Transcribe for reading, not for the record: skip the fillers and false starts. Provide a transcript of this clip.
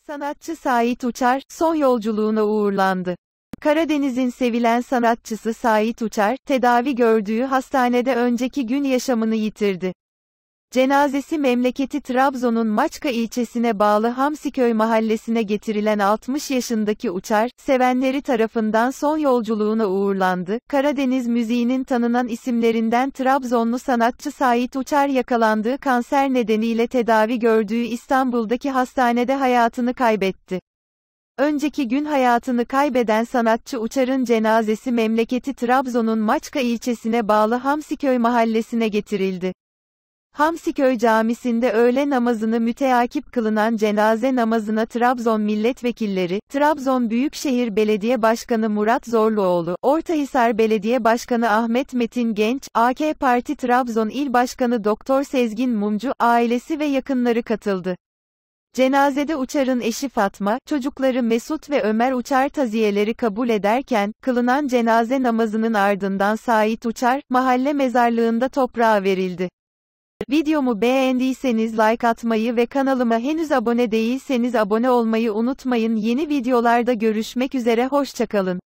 Sanatçı Sait Uçar, son yolculuğuna uğurlandı. Karadeniz'in sevilen sanatçısı Sait Uçar, tedavi gördüğü hastanede önceki gün yaşamını yitirdi. Cenazesi memleketi Trabzon'un Maçka ilçesine bağlı Hamsiköy mahallesine getirilen 60 yaşındaki Uçar, sevenleri tarafından son yolculuğuna uğurlandı. Karadeniz müziğinin tanınan isimlerinden Trabzonlu sanatçı Sait Uçar yakalandığı kanser nedeniyle tedavi gördüğü İstanbul'daki hastanede hayatını kaybetti. Önceki gün hayatını kaybeden sanatçı Uçar'ın cenazesi memleketi Trabzon'un Maçka ilçesine bağlı Hamsiköy mahallesine getirildi. Hamsiköy Camisi'nde öğle namazını müteakip kılınan cenaze namazına Trabzon milletvekilleri, Trabzon Büyükşehir Belediye Başkanı Murat Zorluoğlu, Ortahisar Belediye Başkanı Ahmet Metin Genç, AK Parti Trabzon İl Başkanı Doktor Sezgin Mumcu, ailesi ve yakınları katıldı. Cenazede Uçar'ın eşi Fatma, çocukları Mesut ve Ömer Uçar taziyeleri kabul ederken, kılınan cenaze namazının ardından Sait Uçar, mahalle mezarlığında toprağa verildi. Videomu beğendiyseniz like atmayı ve kanalıma henüz abone değilseniz abone olmayı unutmayın. Yeni videolarda görüşmek üzere, hoşça kalın.